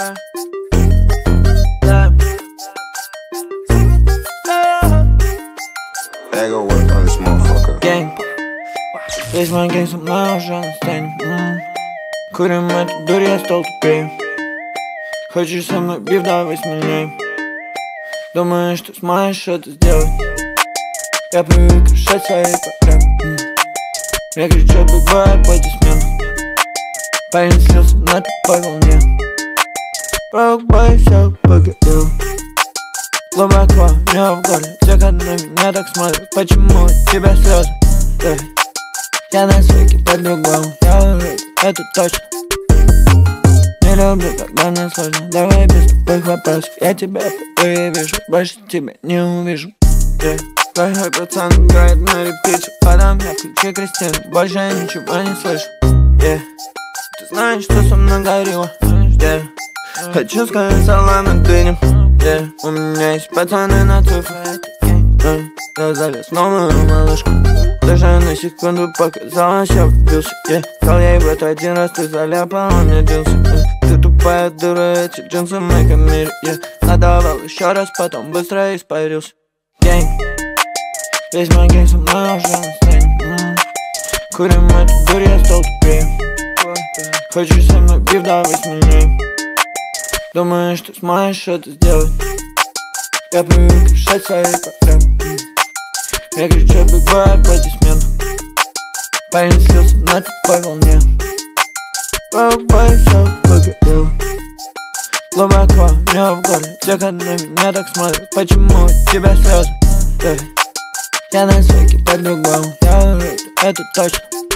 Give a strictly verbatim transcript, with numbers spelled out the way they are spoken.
I go work on this motherfucker. Gang. Весь мой гейм со мной уже настанет. м-м. Курим эту дурь, я стал тупее. Хочешь со мной биф, давай смелее. Думаешь, что сможешь это сделать? Я привык решать свои проблемы. м. Я кричу, бывает аплодисмент. Парень слился на тупой волне. Пробой все погорел. Глубоко мне в горле. Все, кто на меня так смотрят. Почему у тебя слезы? Yeah. Я на свеке по-другому. Я уверен, это точно. Не люблю, когда мне сложно. Давай без тупых вопросов. Я тебя впервые вижу. Больше тебя не увижу. Yeah. Плохой пацан играет на репите. Подам я ключи Кристины. Больше я ничего не слышу. Yeah. Ты знаешь, что со мной горело. Yeah. Хочу сказать салам на дыню. Yeah. У меня есть пацаны на цифры. yeah. Я залез в новую малышку. Даже на секунду показалось, я влюбился. yeah. Сказал ей в это один раз, ты заляпала мне джинсы. yeah. Ты тупая дура, эти джинсы в моем мире. yeah. Надавал еще раз, потом быстро испарился. Гэнг. Весь мой гэнг со мной уже настанет. м-м. Курим эту дурь, я стал тупее. Хочешь со мной биф, давай смелее. Думаешь, что сможешь это сделать? Я привык решать свои проблемы. м. Я кричу, бывает аплодисмент. Парень слился на тупой волне. Пробой все погорел. Глубоко мне в горле. Все, кто на меня так смотрят. Почему у тебя слезы? Yeah. Я на свеке по-другому. Я уверен, это точно.